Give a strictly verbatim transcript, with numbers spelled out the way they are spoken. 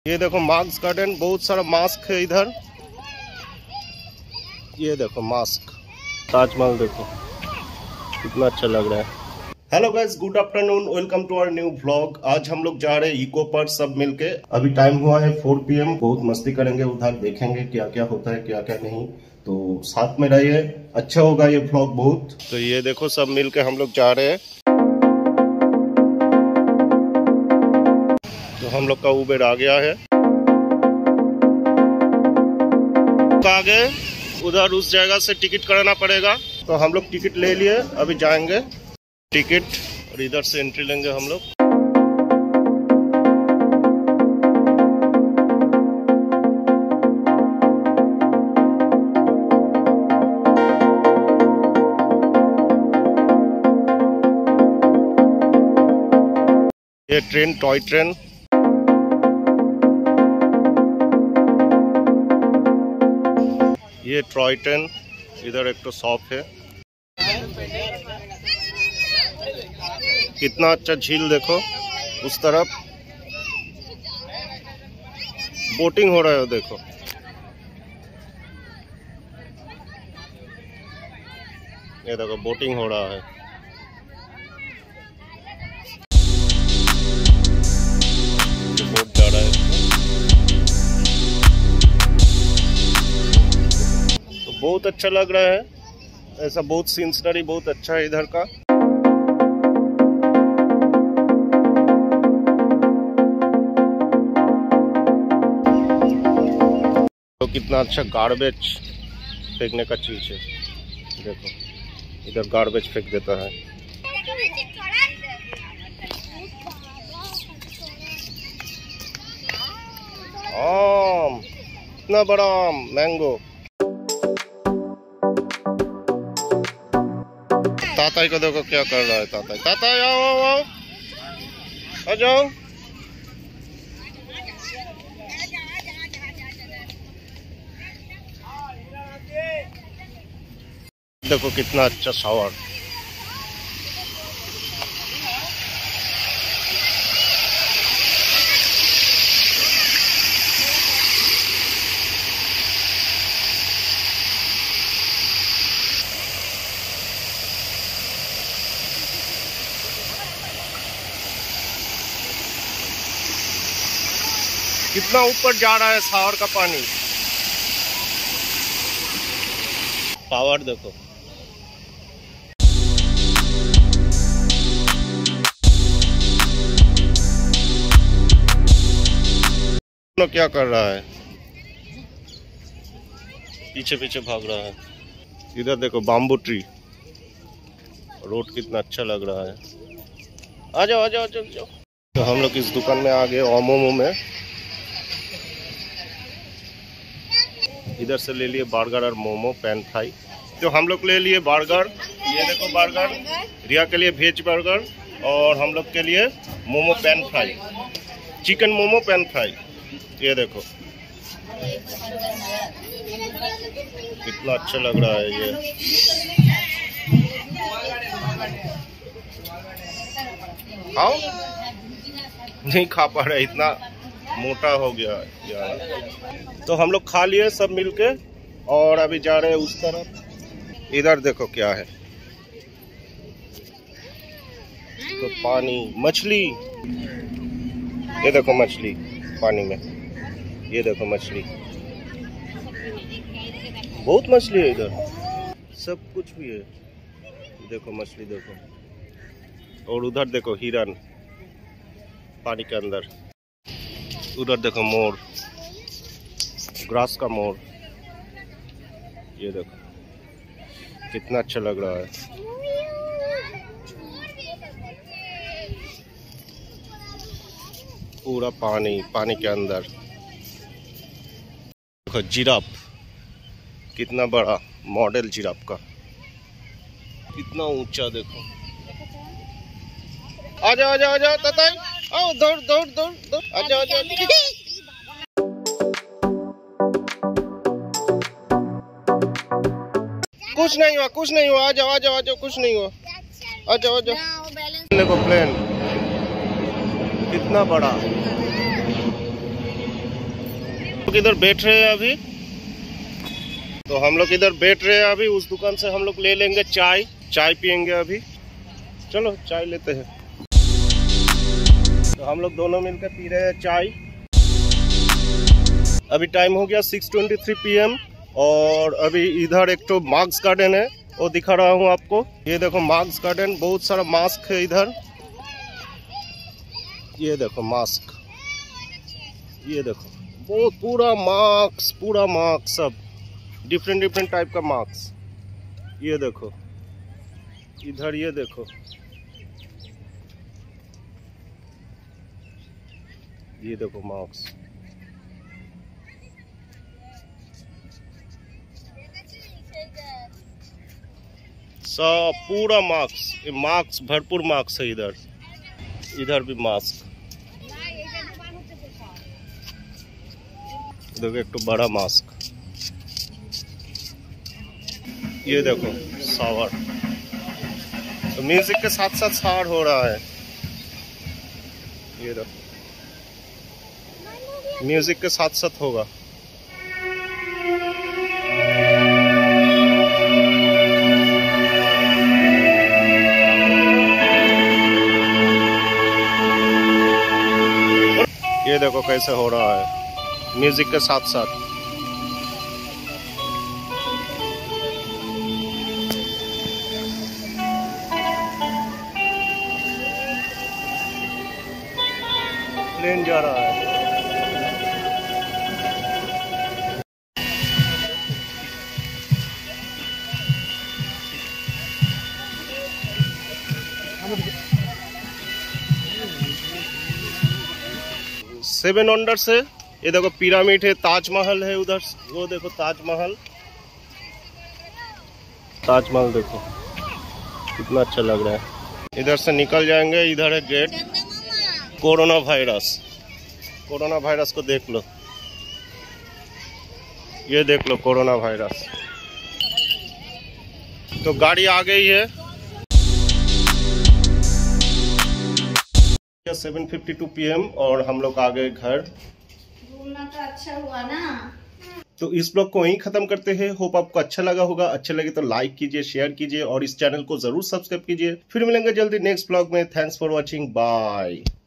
ये देखो mask garden, बहुत सारा मास्क है इधर। ये देखो मास्क, ताजमहल देखो कितना अच्छा लग रहा है। Hello guys, good afternoon, welcome to our new vlog. आज हम लोग जा रहे हैं इको पर सब मिलके। अभी टाइम हुआ है फोर पी एम। बहुत मस्ती करेंगे उधर, देखेंगे क्या क्या होता है क्या क्या नहीं। तो साथ में रहिए, अच्छा होगा ये व्लॉग बहुत। तो ये देखो सब मिलके हम लोग जा रहे हैं। तो हम लोग का उबेर आ गया है। आगे उधर उस जगह से टिकट कराना पड़ेगा, तो हम लोग टिकट ले लिए, अभी जाएंगे टिकट और इधर से एंट्री लेंगे हम लोग। ये ट्रेन, टॉय ट्रेन। ये टॉय ट्रेन, इधर एक तो शॉप है। कितना अच्छा झील देखो, उस तरफ बोटिंग हो रहा है, देखो ये देखो बोटिंग हो रहा है। बोट जा रहा है, तो बहुत अच्छा लग रहा है। ऐसा बहुत सीनरी बहुत अच्छा है इधर का। तो कितना अच्छा गार्बेज फेंकने का चीज है, देखो इधर गार्बेज फेंक देता है। आम, इतना बड़ा आम, मैंगो। ताताई को देखो क्या कर रहा है। ताताई ताताई आओ आओ आओ, आ जाओ। देखो कितना अच्छा शावर। कितना ऊपर जा रहा है शावर का पानी। पावर देखो। क्या कर रहा है, पीछे पीछे भाग रहा है। इधर देखो बाम्बू ट्री, रोड कितना अच्छा लग रहा है। आ जाओ आ जाओ आ जाओ। तो हम लोग इस दुकान में आ गए, ओमोमो में। इधर से ले लिए बर्गर और मोमो, पैन फ्राई। तो हम लोग ले लिए बर्गर, ये देखो बर्गर। रिया के लिए वेज बर्गर और हम लोग के लिए momo pan fry, chicken momo pan fry. ये देखो कितना अच्छा लग रहा है ये। खाओ, नहीं खा पा रहे, इतना मोटा हो गया यार। तो हम लोग खा लिए सब मिलके और अभी जा रहे हैं उस तरफ। इधर देखो क्या है, तो पानी, मछली। ये देखो मछली पानी में, ये देखो मछली, बहुत मछली है इधर, सब कुछ भी है। देखो मछली देखो, और उधर देखो हिरन पानी के अंदर। उधर देखो मोर, ग्रास का मोर। ये देखो कितना अच्छा लग रहा है। पूरा पानी, पानी के अंदर। देखो जिराफ, कितना बड़ा मॉडल जिराफ का, कितना ऊंचा देखो। आजा आजा आजा ताताई, आओ दौड़ दौड़ दौड़ दौड़, आजा आजा। कुछ नहीं हुआ कुछ नहीं हुआ, आ जाओ आ जाओ आ जाओ, कुछ नहीं हुआ, आ जाओ आ जाओ। देखो प्लेन कितना बड़ा, लोग इधर बैठ रहे हैं अभी, तो हम लोग इधर बैठ रहे हैं अभी। उस दुकान से हम लोग ले लेंगे चाय, चाय पियेंगे अभी। चलो चाय लेते हैं। तो हम लोग दोनों मिलकर पी रहे हैं चाय। अभी टाइम हो गया six twenty three P M और अभी इधर एक तो मार्क्स गार्डन है, वो दिखा रहा हूँ आपको। ये देखो मार्क्स गार्डन, बहुत सारा मास्क है इधर। ये देखो मास्क, ये देखो बहुत पूरा मार्क्स, पूरा मार्क्स, सब डिफरेंट डिफरेंट टाइप का मार्क्स। ये देखो इधर, ये देखो, ये देखो मार्क्स, सब पूरा मार्क्स, ये मार्क्स भरपूर मार्क्स है इधर। इधर भी मास्क, देखो एक तो बड़ा मास्क। ये देखो सावर, तो म्यूजिक के साथ साथ सावर हो रहा है। ये देखो म्यूजिक के साथ साथ होगा। ये देखो कैसे हो रहा है म्यूजिक के साथ साथ। प्लेन जा रहा है। सेवन वंडर से ये देखो पिरामिड है, ताजमहल है उधर, वो देखो ताजमहल, ताजमहल देखो कितना अच्छा लग रहा है। इधर से निकल जाएंगे, इधर है gate. Corona virus, corona virus को देख लो, ये देख लो कोरोना वायरस। तो गाड़ी आ गई है। Seven fifty two P M और हम लोग आ गए घर। घूमना तो अच्छा हुआ ना। तो इस ब्लॉग को यहीं खत्म करते हैं। होप आपको अच्छा लगा होगा। अच्छा लगे तो लाइक कीजिए, शेयर कीजिए और इस चैनल को जरूर सब्सक्राइब कीजिए। फिर मिलेंगे जल्दी नेक्स्ट ब्लॉग में। Thanks for watching, bye.